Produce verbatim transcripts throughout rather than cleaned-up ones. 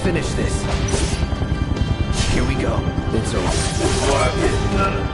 finish this. Here we go. It's over.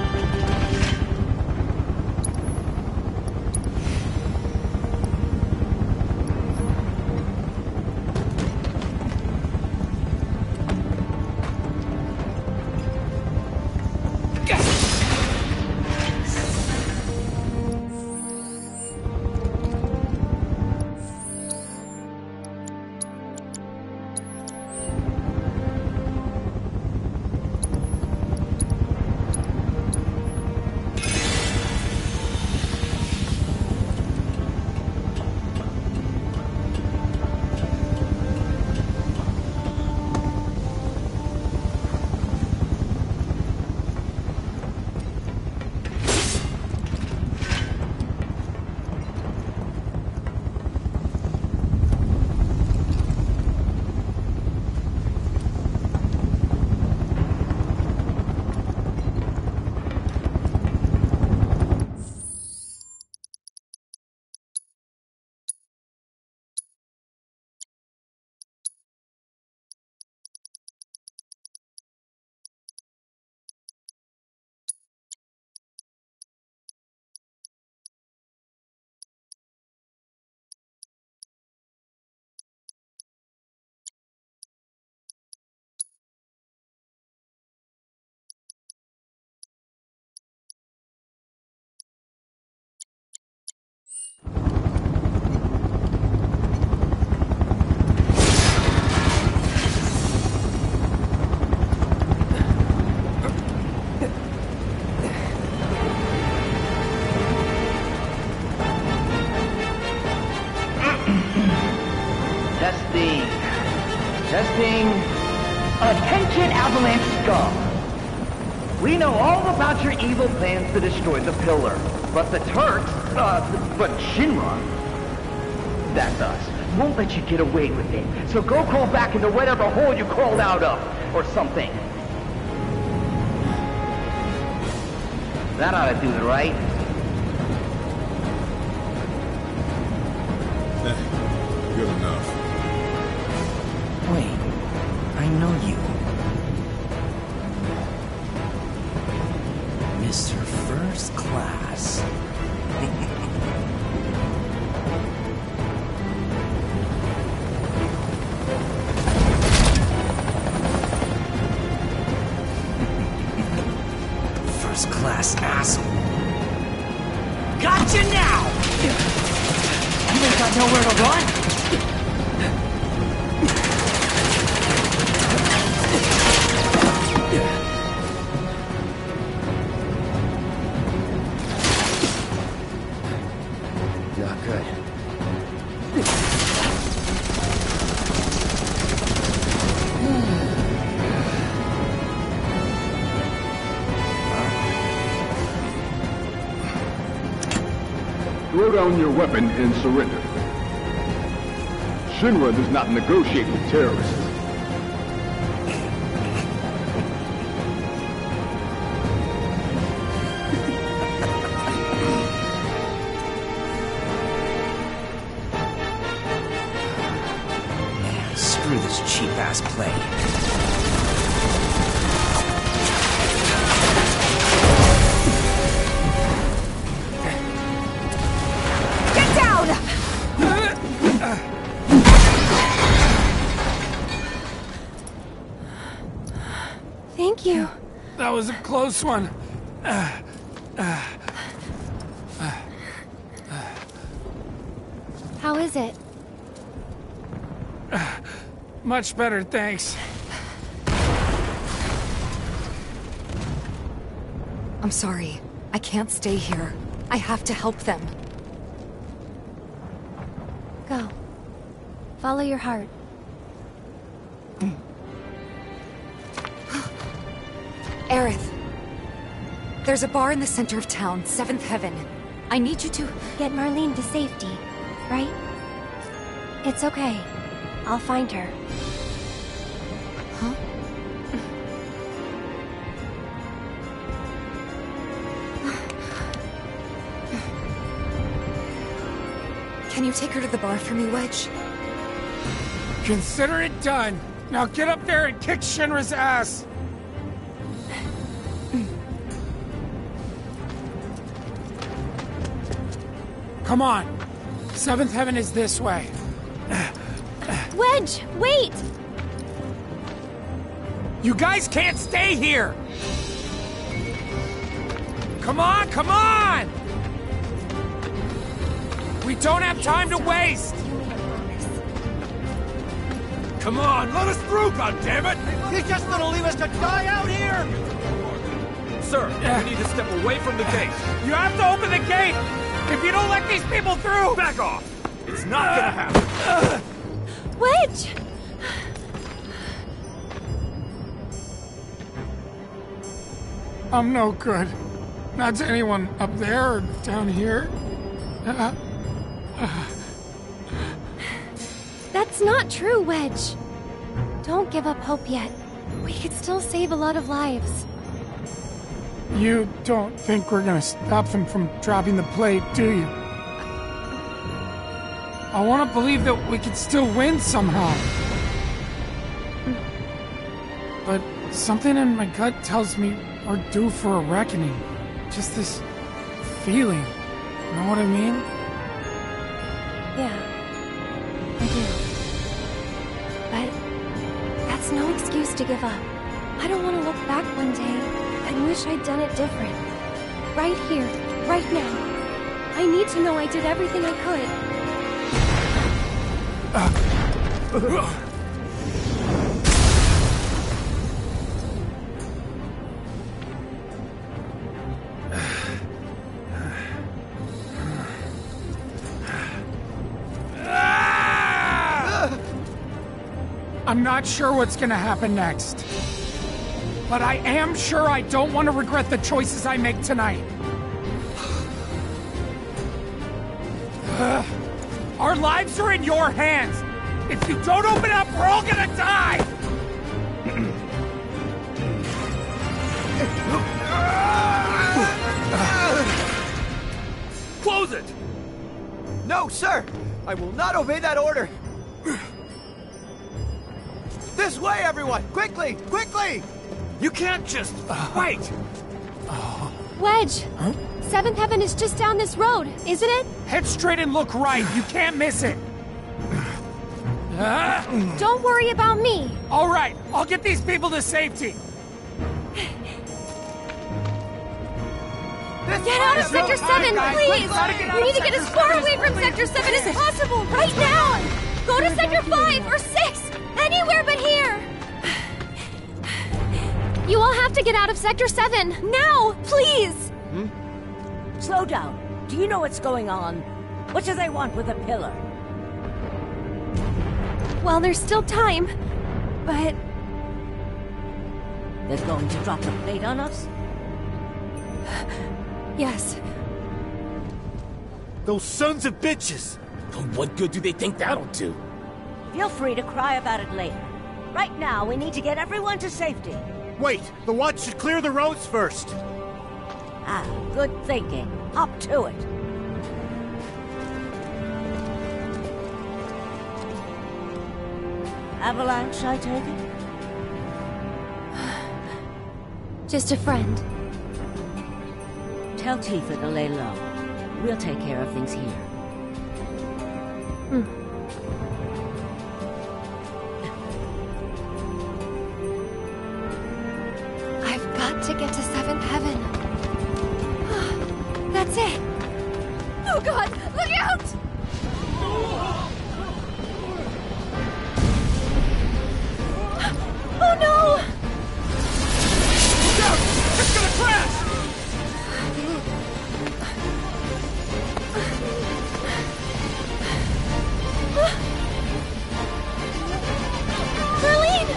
Attention, Avalanche scum! We know all about your evil plans to destroy the pillar, but the Turks, uh, but Shinra, that's us, won't let you get away with it. So go crawl back into whatever hole you crawled out of, or something. That ought to do it, right? Good enough. Wait, I know you. Mister First Class. First Class asshole. Gotcha now! You ain't got nowhere to run? Not good. Throw down your weapon and surrender. Shinra does not negotiate with terrorists. Man, screw this cheap-ass play. Thank you. That was a close one. Uh, uh, uh, How is it? uh, much better, thanks. I'm sorry. I can't stay here. I have to help them. Go. Follow your heart. Aerith. There's a bar in the center of town, Seventh Heaven. I need you to... Get Marlene to safety, right? It's okay. I'll find her. Huh? Can you take her to the bar for me, Wedge? Consider it done. Now get up there and kick Shinra's ass! Come on! Seventh Heaven is this way. Wedge, wait! You guys can't stay here! Come on, come on! We don't have time to waste! Come on, let us through, goddammit! He's just gonna leave us to die out here! Sir, we need to step away from the gate. You have to open the gate! If you don't let these people through! Back off! It's not gonna happen. Wedge! I'm no good. Not to anyone up there or down here. Uh, uh. That's not true, Wedge. Don't give up hope yet. We could still save a lot of lives. You don't think we're gonna stop them from dropping the plate, do you? I want to believe that we could still win somehow. But something in my gut tells me we're due for a reckoning. Just this feeling. You know what I mean? Yeah, I do. But that's no excuse to give up. I don't want to look back one day and wish I'd done it different. Right here, right now. I need to know I did everything I could. I'm not sure what's gonna happen next. But I am sure I don't want to regret the choices I make tonight. Our lives are in your hands. If you don't open up, we're all gonna die! Close it! No, sir! I will not obey that order! This way, everyone! Quickly! Quickly! You can't just wait! Wedge! Huh? Seventh Heaven is just down this road, isn't it? Head straight and look right. You can't miss it. Uh, Don't worry about me. all right, I'll get these people to safety. Get out of Sector seven, guys. please! Gotta get out We of need to get as Sector far seven away as from quickly Sector as seven as quick. possible, right now! Go to Sector five or six! Anywhere but here! You all have to get out of Sector seven, now, please! Slow down. Do you know what's going on? What do they want with the pillar? Well, there's still time, but... They're going to drop the plate on us? Yes. Those sons of bitches! What good do they think that'll do? Feel free to cry about it later. Right now, we need to get everyone to safety. Wait! The watch should clear the roads first! Ah, good thinking. Hop to it. Avalanche, I take it? Just a friend. Tell Tifa to lay low. We'll take care of things here. Hmm. I've got to get to Seventh Heaven. That's it. Oh God, look out! Oh no! Look out! It's gonna crash! Berlin!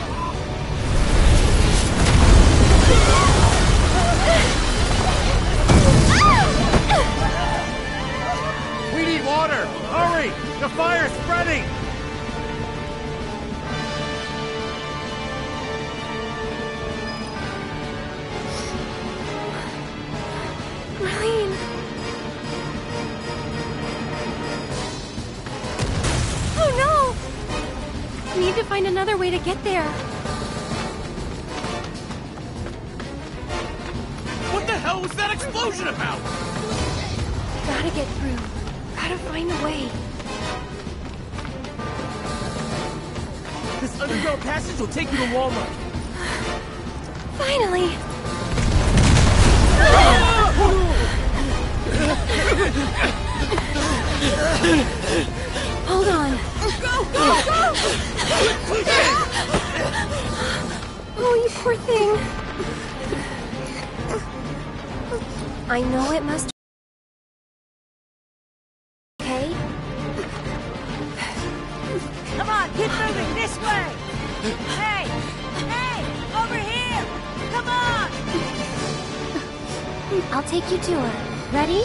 need to find another way to get there. What the hell was that explosion about? Gotta get through. Gotta find a way. This underground passage will take you to Walmart. Finally! Hold on. Go, go, go! Oh, you poor thing. I know it must. Okay? Come on, keep moving this way! Hey! Hey! Over here! Come on! I'll take you to her. Ready?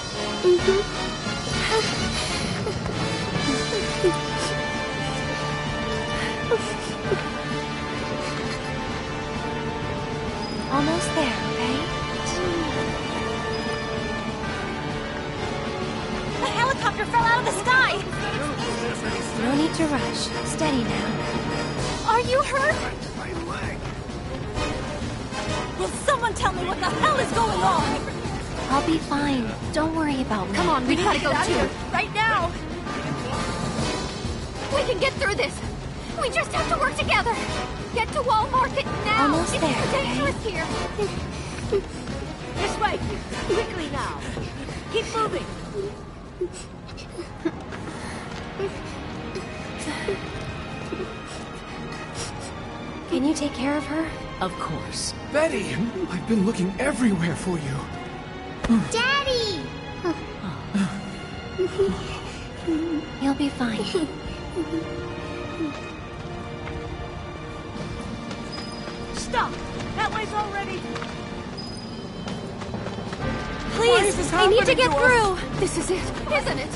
Almost there, okay? The helicopter fell out of the sky! No need to rush. Steady now. Are you hurt? Will someone tell me what the hell is going on? I'll be fine. Don't worry about me. Come on, we gotta go too. Right now! We can get through this! We just have to work together! Get to Wall Market now! Almost it's there, too dangerous here! This way! Quickly now! Keep moving! Can you take care of her? Of course. Betty! I've been looking everywhere for you. Daddy! You'll be fine. Stop! That way's already... Please, I need to get through. This is it, isn't it?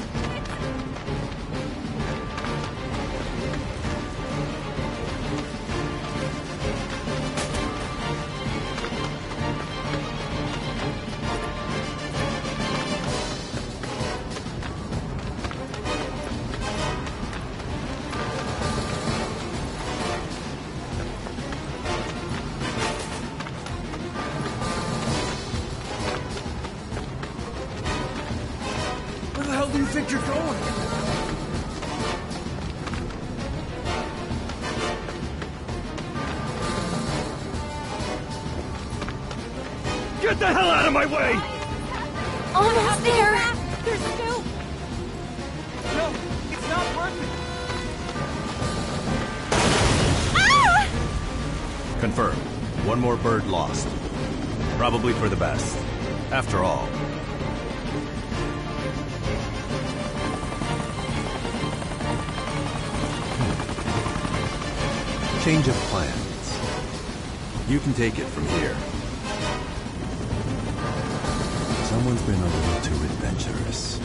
Where the hell do you think you're going? Get the hell out of my way! Almost there. There's still... No, it's not working. Confirmed. One more bird lost. Probably for the best. After all. Change of plans. You can take it from here. Someone's been a little too adventurous.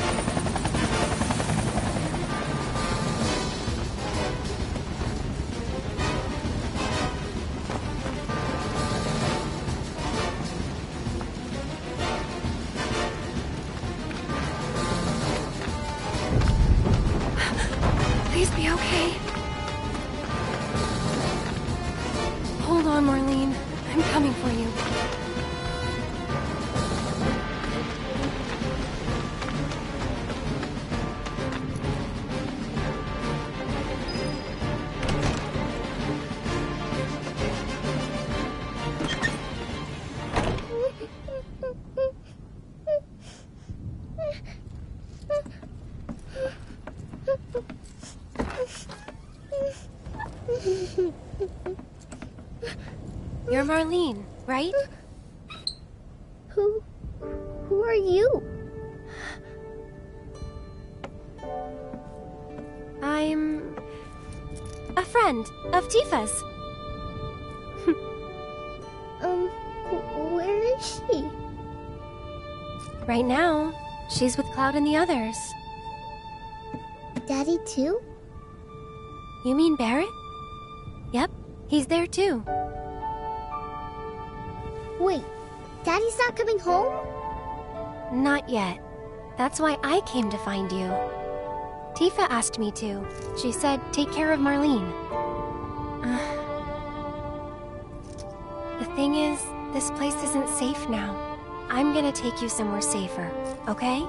Please be okay. Hold on, Marlene. I'm coming for you. You're Marlene, right? Who... who are you? I'm... a friend of Tifa's. Um, wh- where is she? Right now, she's with Cloud and the others. Daddy too? You mean Barrett? Yep, he's there too. Wait, Daddy's not coming home? Not yet. That's why I came to find you. Tifa asked me to. She said, take care of Marlene. Uh, the thing is, this place isn't safe now. I'm gonna take you somewhere safer, okay?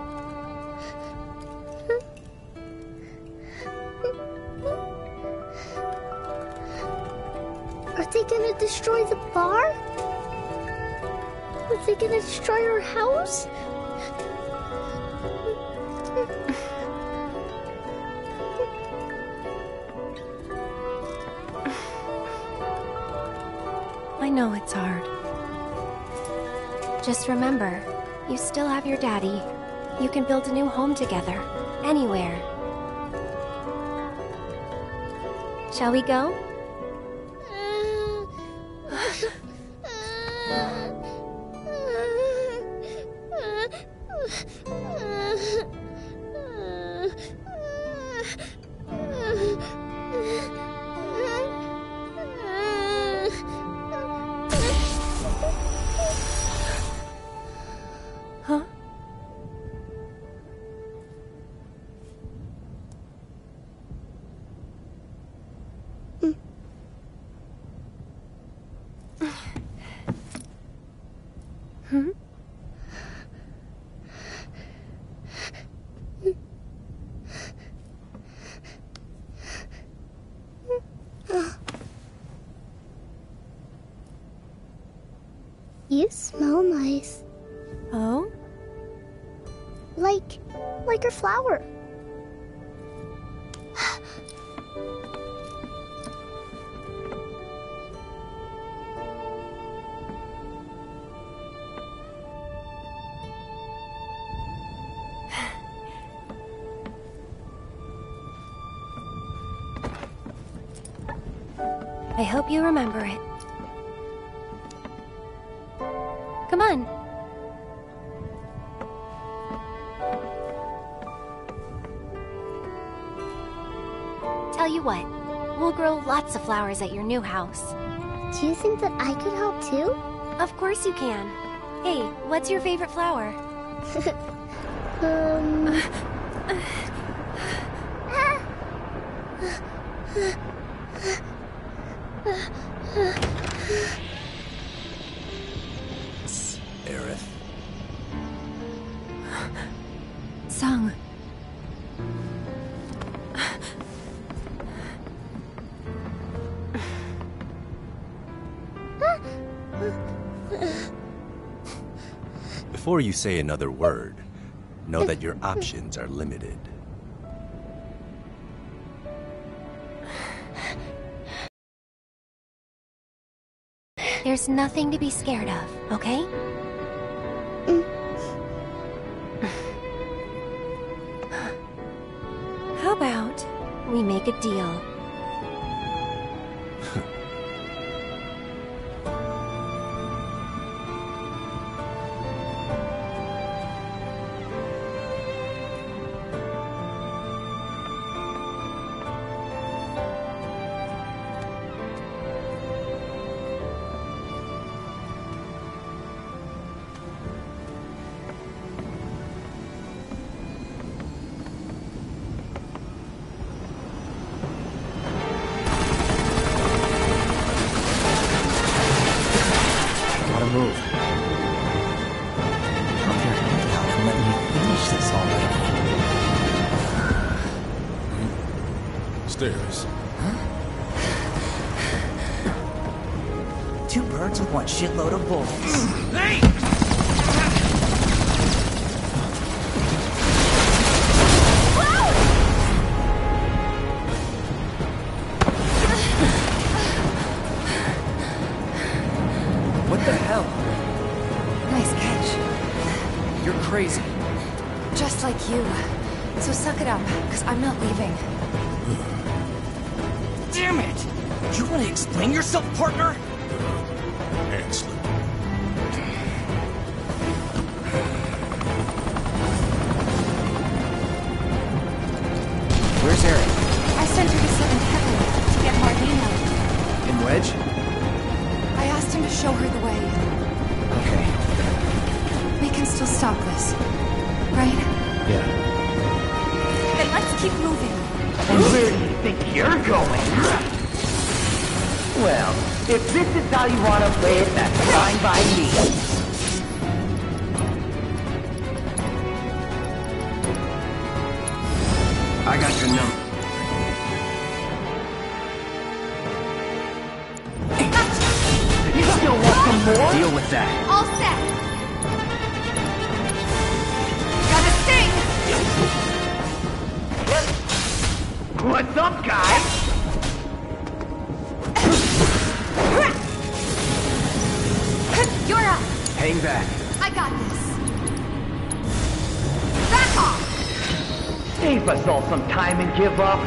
Are they gonna destroy the bar? Are they gonna destroy our house? I know it's hard. Just remember, you still have your daddy. You can build a new home together, anywhere. Shall we go? Huh? Hmm? You smell nice. Oh? Like, like a flower. I hope you remember it. Come on. Tell you what, we'll grow lots of flowers at your new house. Do you think that I could help too? Of course you can. Hey, what's your favorite flower? um... Aerith. Sung. Before you say another word, know that your options are limited. There's nothing to be scared of, okay? How about we make a deal? Move. Drop your hand down and let me finish this already. Stairs. Huh? Two birds with one shitload of bullets. Hey! What the hell? Nice catch. You're crazy. Just like you. So suck it up, because I'm not leaving. Damn it! You want to explain yourself, partner? Hand slip. Where's Eric? I sent her to Seventh Heaven to get Marlene out. In Wedge? I asked him to show her the way. Okay. We can still stop this, right? Yeah. Then Okay, let's keep moving. And where do you think you're going? Well, if this is how you want to play it, that's fine by me. I got your number. You still want some more? Deal with that. All set. Got a sting! What's up, guys? You're up. Hang back. I got this. Back off! Save us all some time and give up.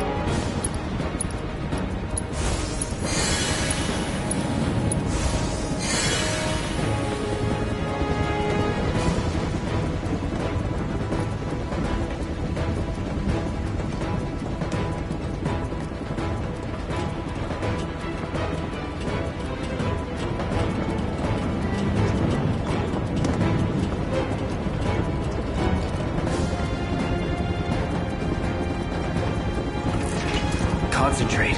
Concentrate.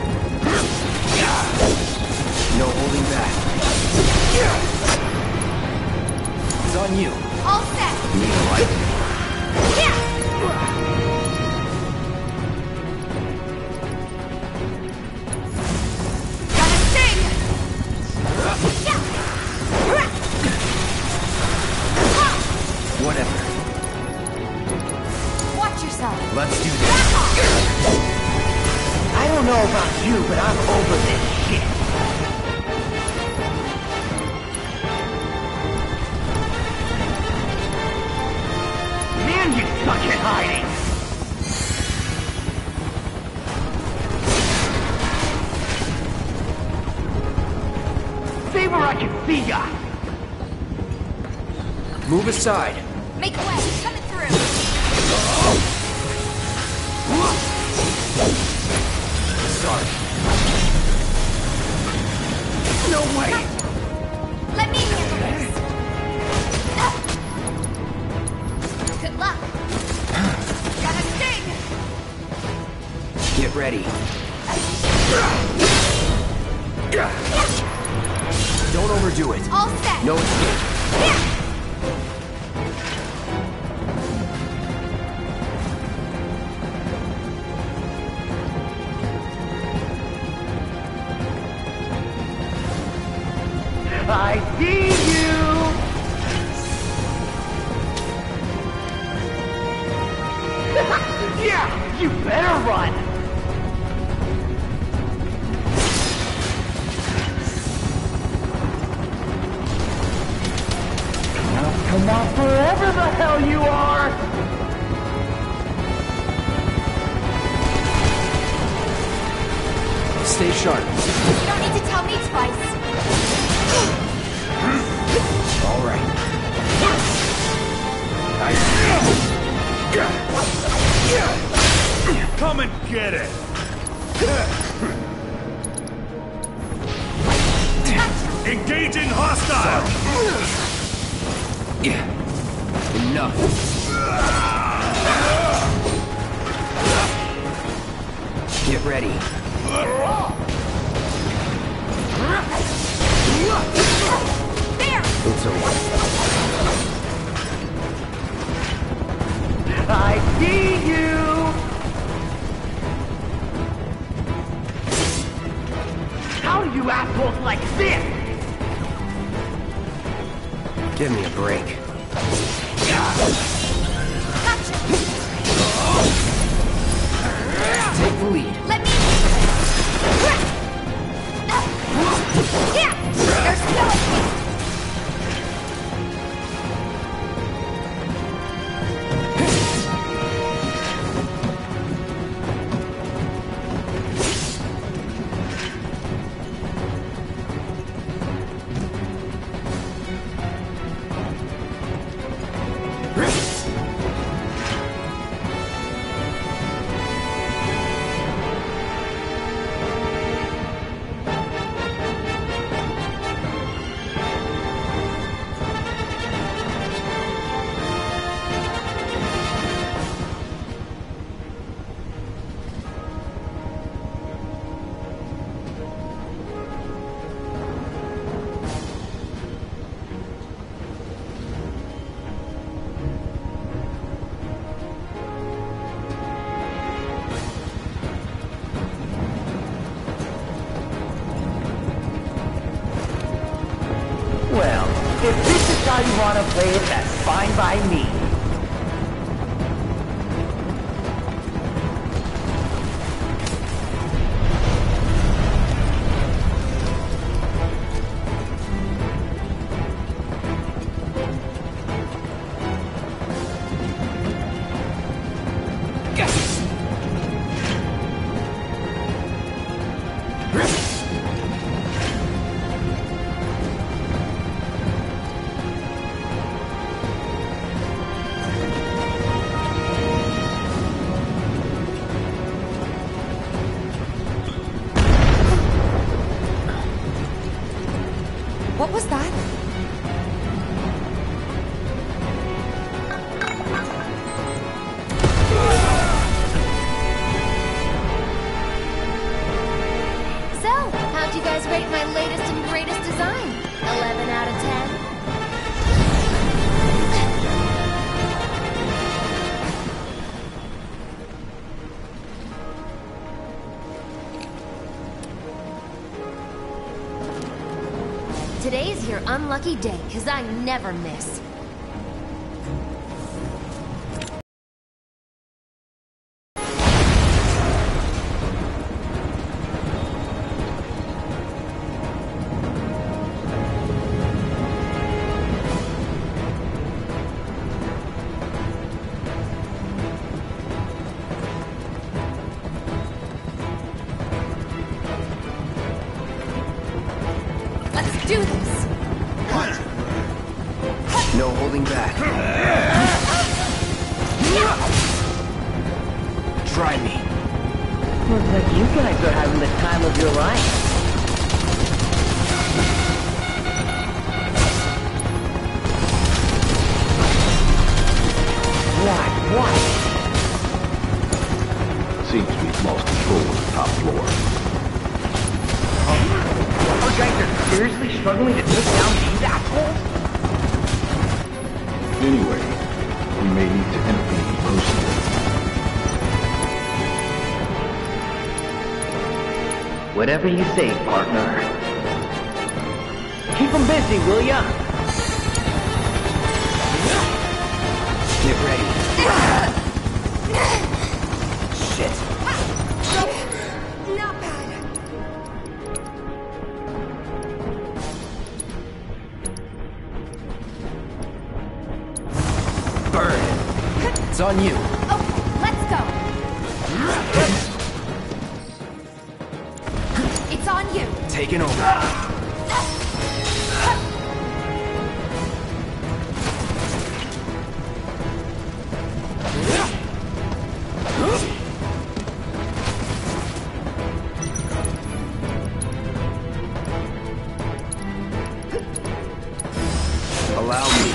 No holding back. It's on you. All set. Need a light? Yeah. Got a sting! Yeah. Whatever. Watch yourself. Let's do this. Back off! I don't know about you, but I'm over this shit. Man, you suck at hiding. Stay where I can see ya. Move aside. Make way. Coming through. Sorry. No way. Let me handle this. Good luck. Got a sting. Get ready. Don't overdo it. All set. No escape. Yeah. I see you! Yeah! You better run! Now come on, wherever the hell you are! Stay sharp. You don't need to tell me twice. All right. Come and get it! Engaging hostile! Enough. Get ready. There! It's over. I see you! How do you assholes like this? Give me a break. Gotcha! Take the lead. Let me... Yeah! There's no escape! If this is how you want to play it, that's fine by me. What was that? So, how'd you guys rate my latest and greatest design? eleven out of ten? Today's your unlucky day, 'cause I never miss. Let's do this! No holding back. Try me. Looks like you guys are having the time of your life. Why? What? Seems we've lost control of the top floor. Our guys are seriously struggling to take down these assholes? Anyway, we may need to intervene personally. Whatever you say, partner. Keep them busy, will ya? Get ready. Shit. Not bad. Bird. It's on you. Okay, let's go. It's on you. Taking over. Allow me.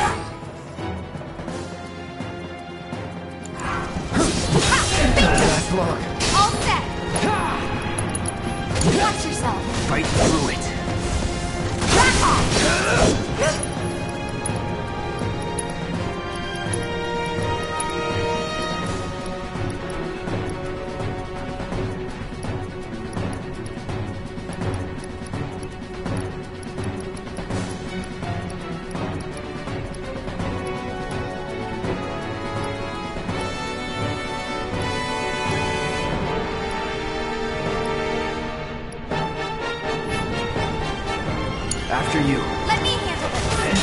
Last long. All set. Watch yourself. Fight through it. Back off. After you. Let me handle this.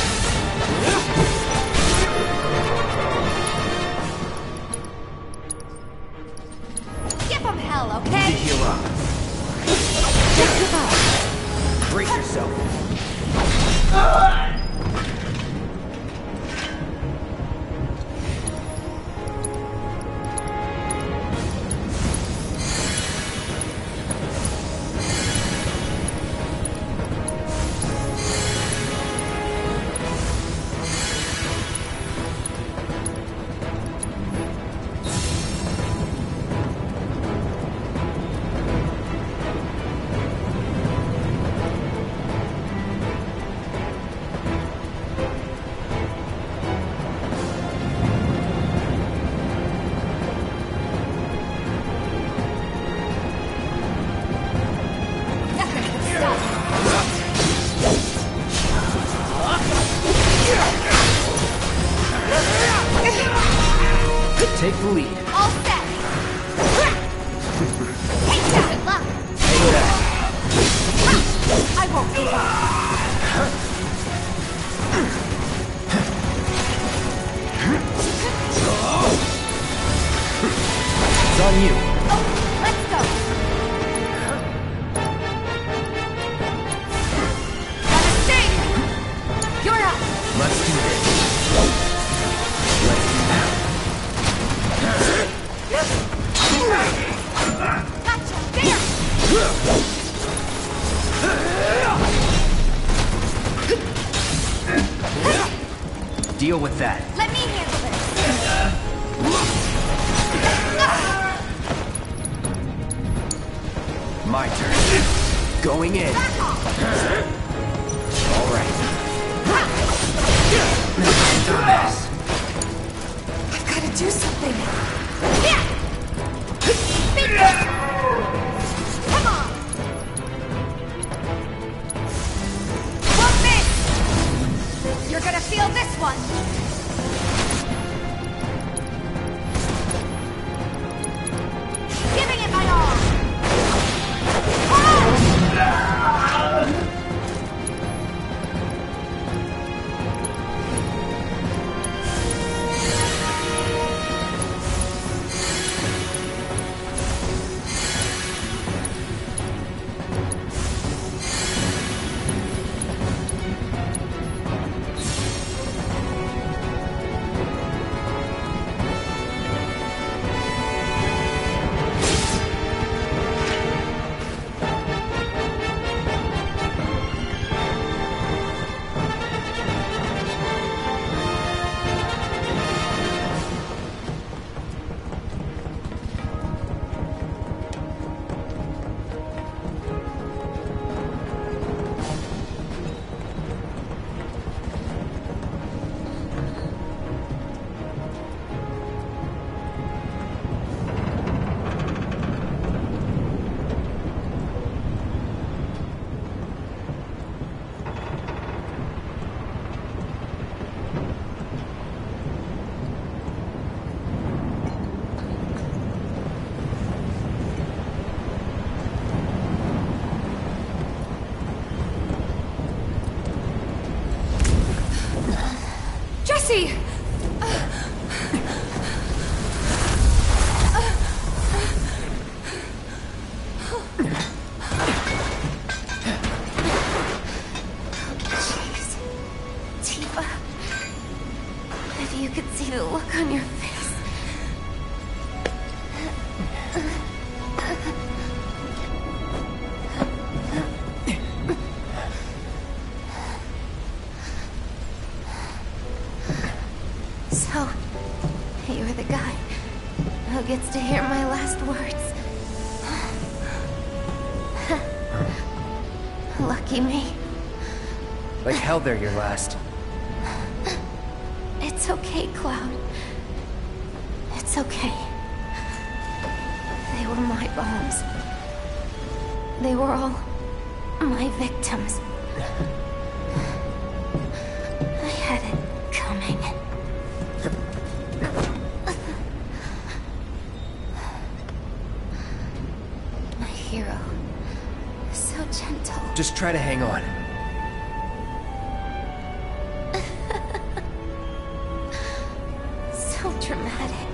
Give them hell, okay? Heal up. Don't give up. Brace yourself. the lead. All set! Take that! Good luck! Take that. I won't give up. It's on you. Oh, let's go! Got a sting! You're up! Let's do this. Let's Gotcha! There! deal with that. Let me handle this! My turn. Going in. All right. Dumbass. I've got to do something. Come on! Won't miss! You're gonna feel this one! Giving it my all! Jesse! Jeez. Tifa. If you could see the look on your face. So, you're the guy who gets to hear my last words. Lucky me. Like hell they're your last. It's okay, Cloud. It's okay. They were my bombs. They were all my victims. I had it coming. My hero. So gentle. Just try to hang on. So dramatic.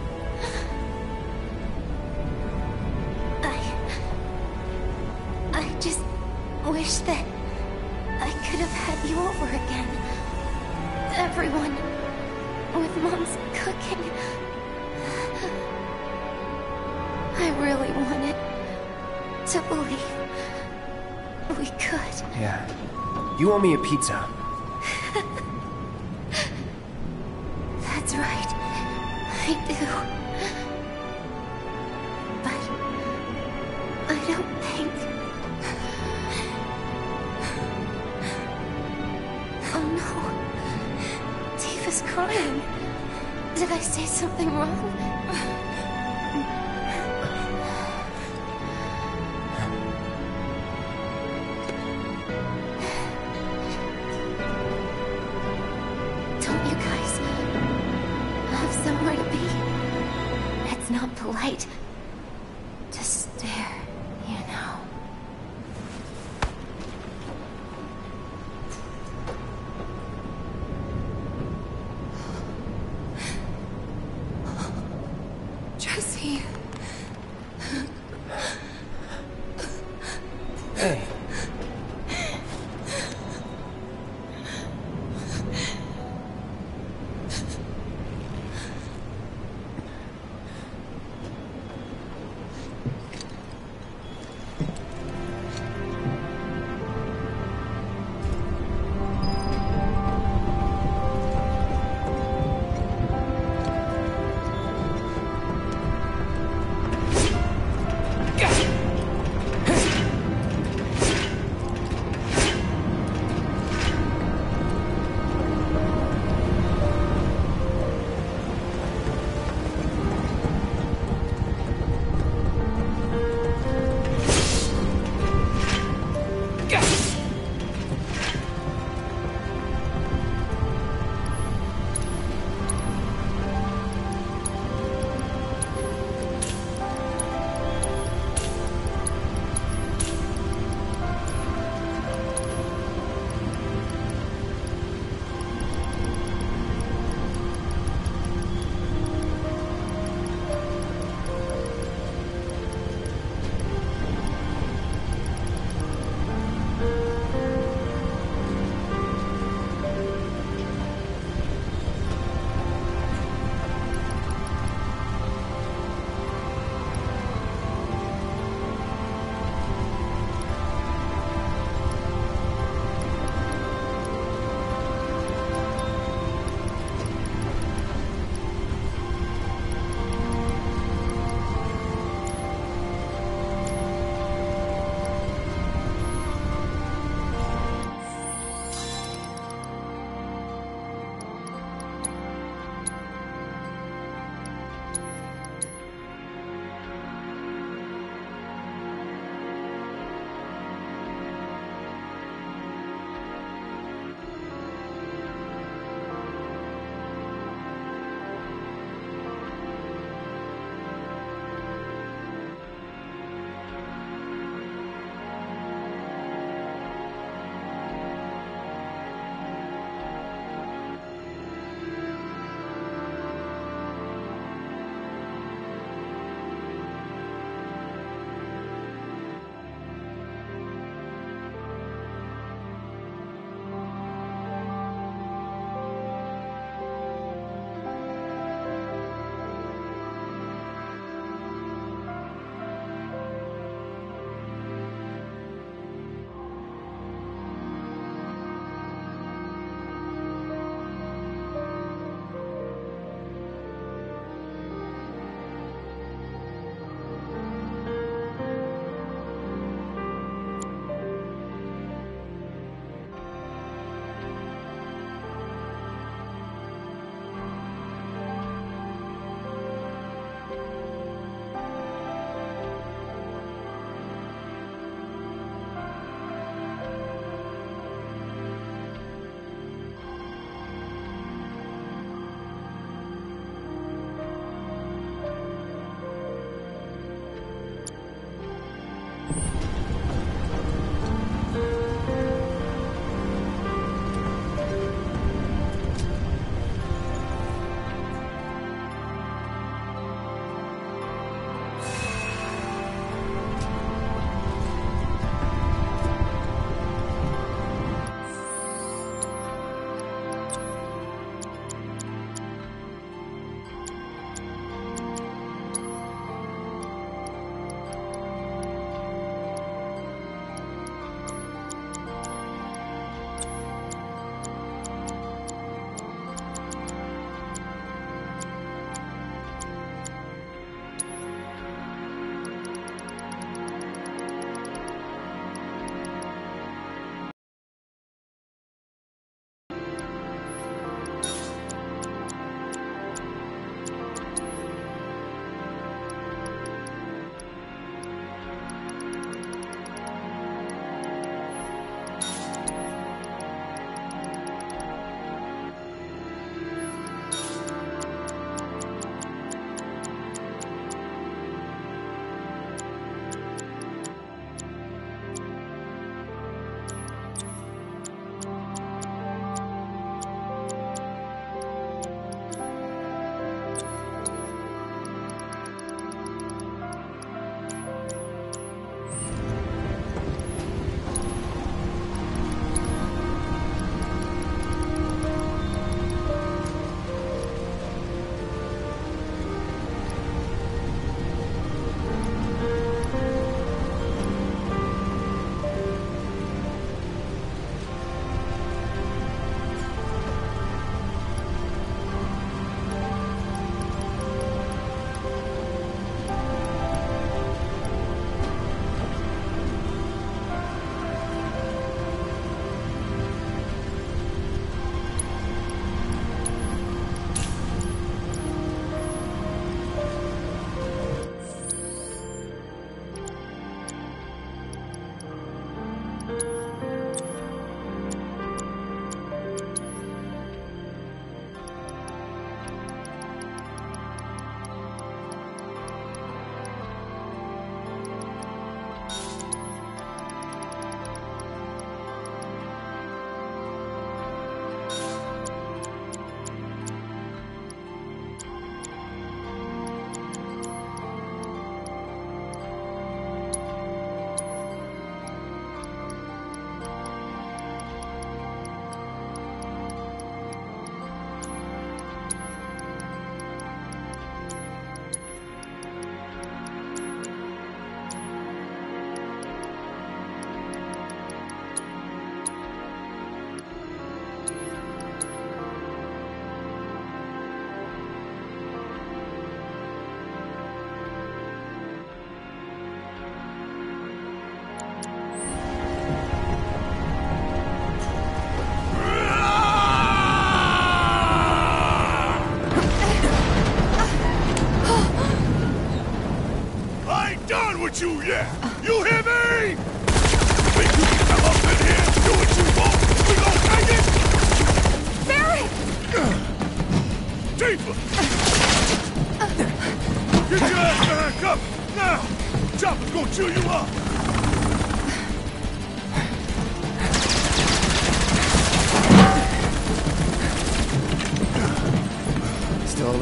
I... I just wish that I could have had you over again. Everyone with Mom's cooking. I really wanted to believe we could. Yeah. You owe me a pizza. That's right. I do. But I don't think... Oh no. Tifa's crying. Did I say something wrong? Don't you guys have somewhere to be? not polite to stare, you know. Jesse. Hey.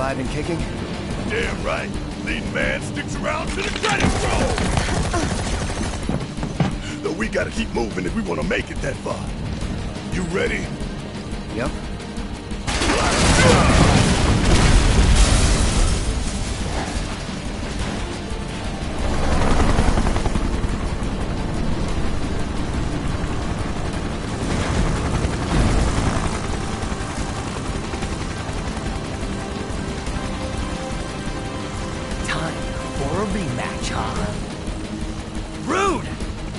alive and kicking? Damn right. Lead man sticks around to the credit roll. Though we gotta keep moving if we want to make it that far. You ready? Yep. Rematch, huh? Rude!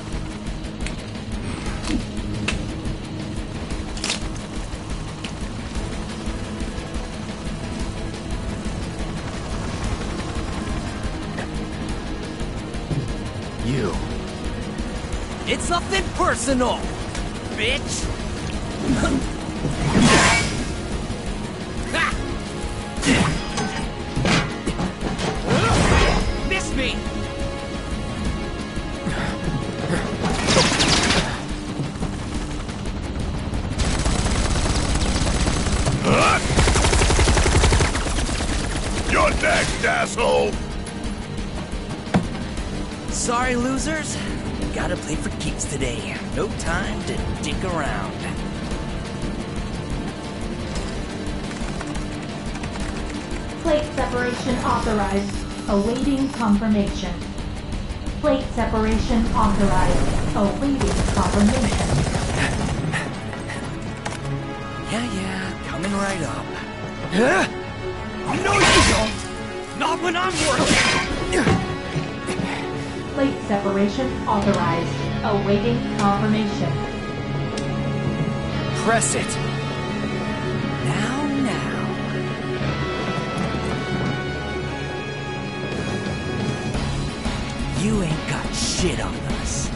You. It's nothing personal, bitch! Miss me! You're next, asshole! Sorry, losers. Gotta play for keeps today. No time to dick around. Plate separation authorized. Awaiting confirmation. Plate separation authorized. Awaiting confirmation. Yeah, yeah, coming right up. Huh? No, you don't! Not when I'm working! Plate separation authorized. Awaiting confirmation. Press it. Now, now. You ain't got shit on us.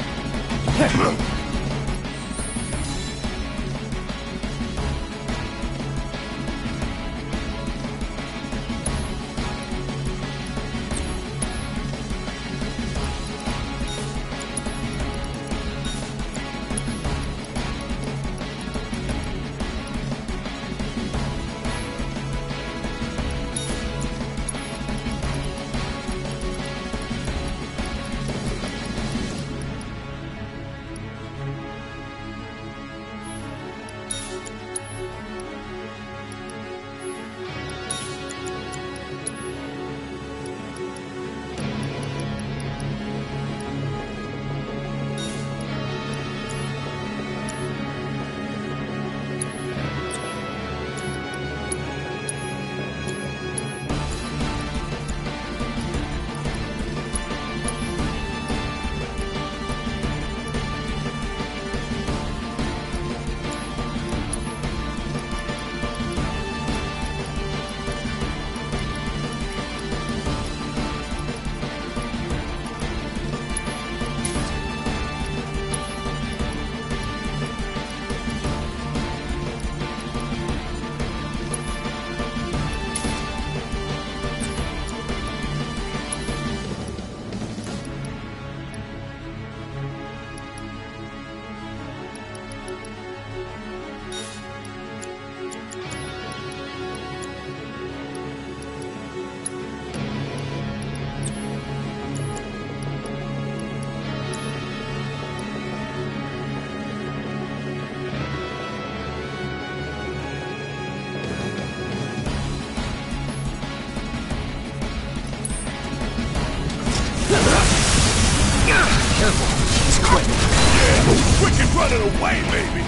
Careful, he's quick. Yeah, quick and running away, baby!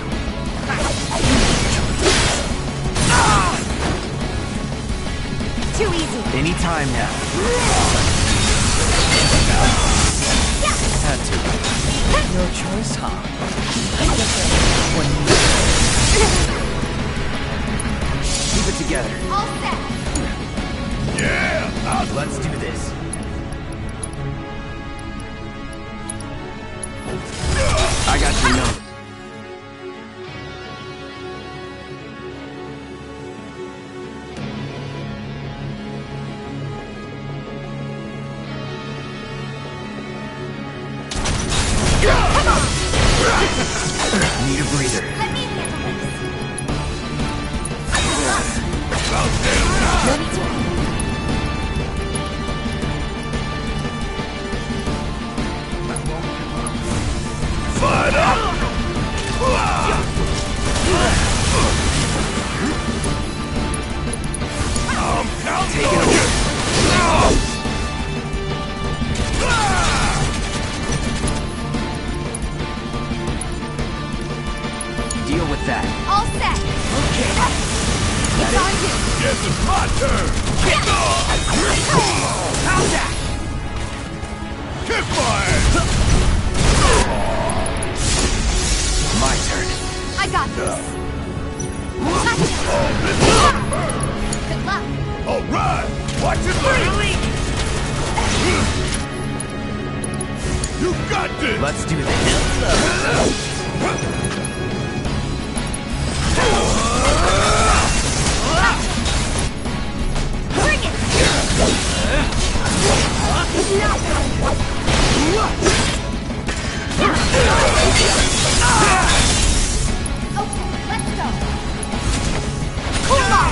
Ah! Too easy. Anytime now. Had to. No choice, huh? When you... Keep it together. All set. Yeah! I'll... Let's do this. I got your note. Need a breather. Let me handle this. About damn time. Ready to that. All set. Okay. It's on you. Yes, it's my turn! How's that? Kick my ass! My turn. I got this. Good luck. All right! Watch it lead! You got this! Let's do this. Bring it. Okay, let's go. Come on.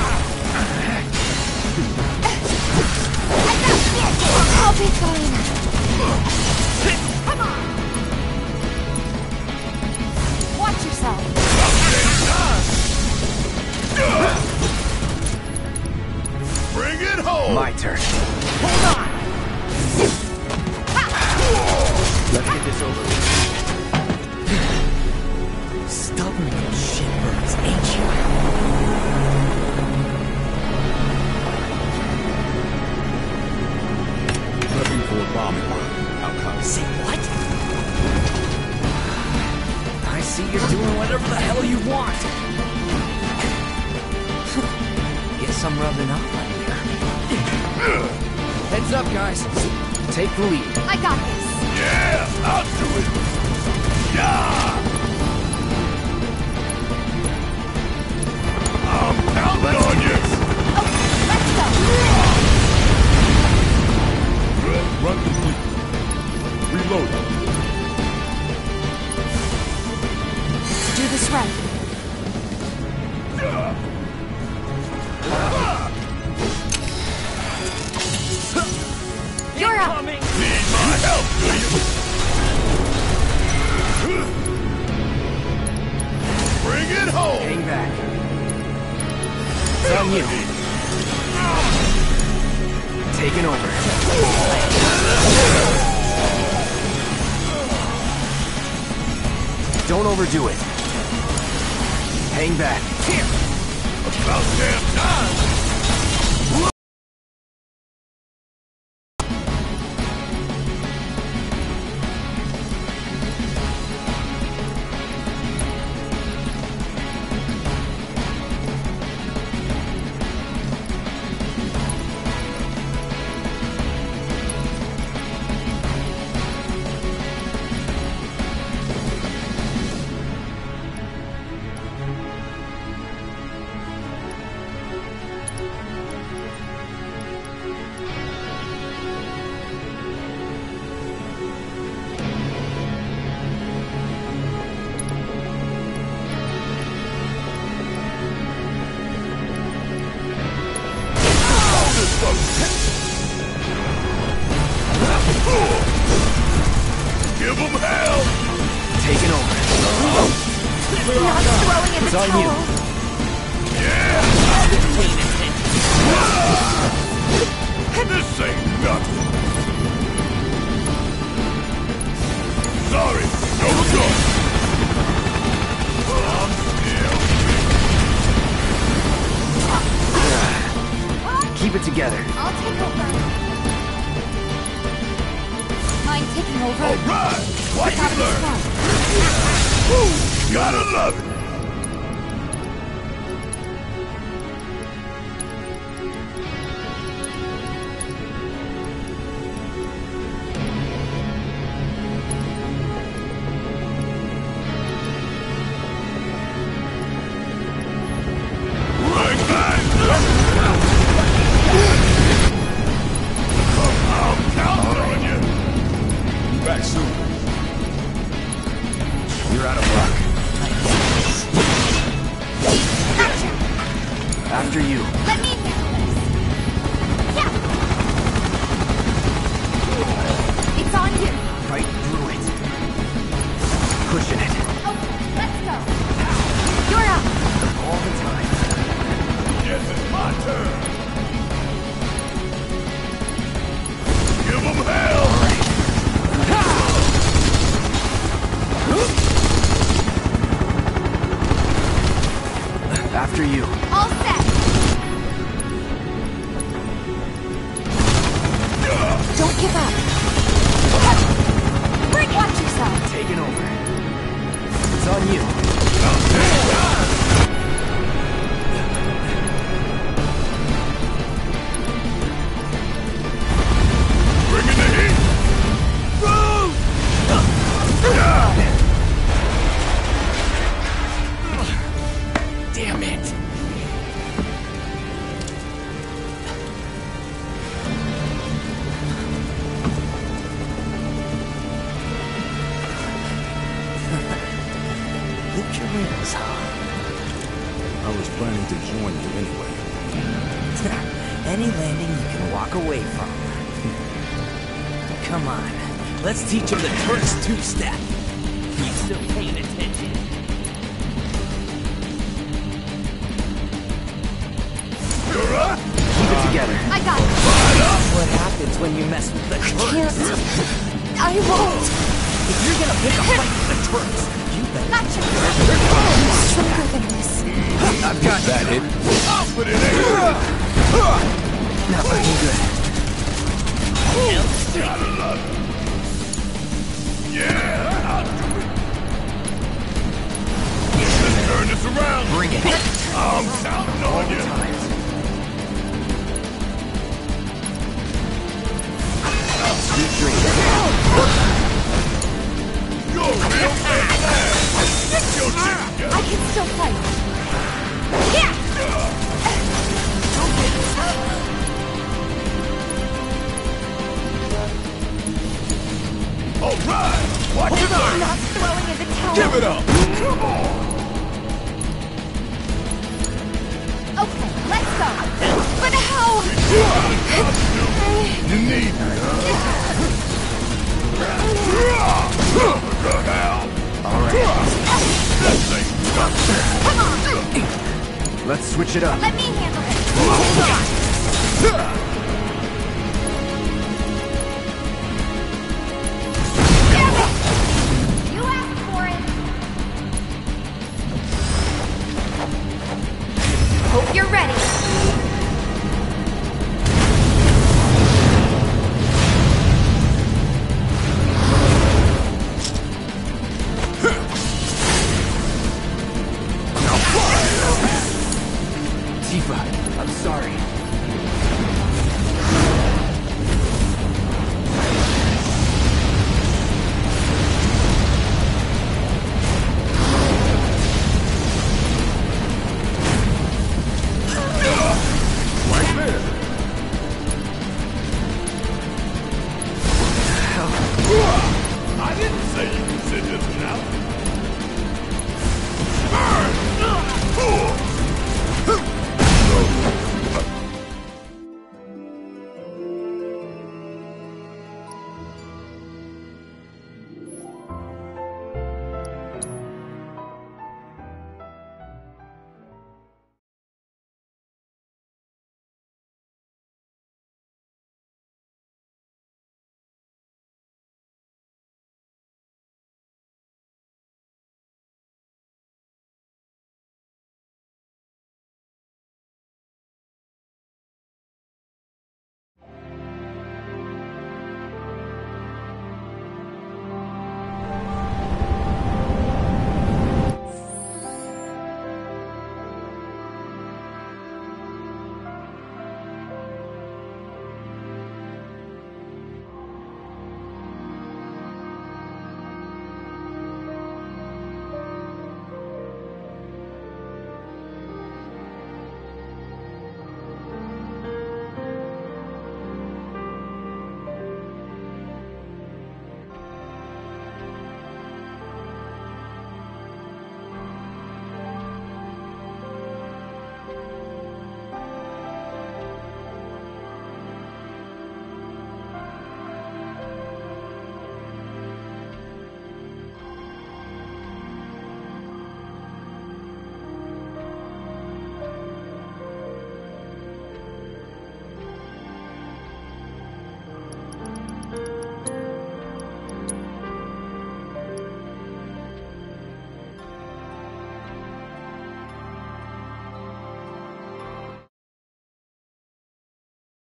I'll be fine. Come on. Watch yourself. Bring it home! My turn. Hold on. Let's get this over with. Stubborn little shitbirds, ain't you? Prepping for a bombing run. I'll come. Say what? I see you're doing whatever the hell you want. Guess I'm rubbing off on you. Heads up, guys. Take the lead. I got this. Yeah! I'll do it! Yeah! I'm counting on you! Okay, let's go. Run complete. Reload. Do this right. You're up. Need my help, do you? Bring it home! Hang back. It's on you. Taking over. Don't overdo it. Hang back. Here. About damn time! Give them hell! Taking over. Not throwing in the It's on towel. you. Yeah! This ain't nothing! Sorry, no go! I'm still... Keep it together. I'll take over. Mind taking over? All right! Watch Gotta it be learn! smart. Gotta love it! Bring back! I'm counting on you! Back soon. You're out of luck. After you. Let me handle this. Yeah. It's on you. Fight through it. Pushing it. Okay, let's go. You're up. All the time. Yes, it's my turn! Give them hell! After you. All set. Don't give up. Break, watch yourself. Taking over. It's on you. Bring in the heat! Damn it. Lift your wings, huh? I was planning to join you anyway. Any landing you can walk away from. Come on, let's teach him the Turks two-step. He's still paying attention. You're up! Keep it together. I got it. What happens when you mess with the Turks? I won't. If you're gonna pick a fight with the Turks, you better... Gotcha. I'm stronger than this. I've got That hit? But it ain't. Not looking good. Gotta love it. Yeah, I'll do it. Let's turn this around. Bring it. I'm counting on you. Sweet dreams. You're real fast. Get your shit together. I can still fight. Yeah. All right. Watch your I'm legs. not throwing in the towel. Give it up. Come on. Okay, let's go. But how? You need me, huh? All right. That thing got Come on. Let's switch it up. Let me handle it. Hold on.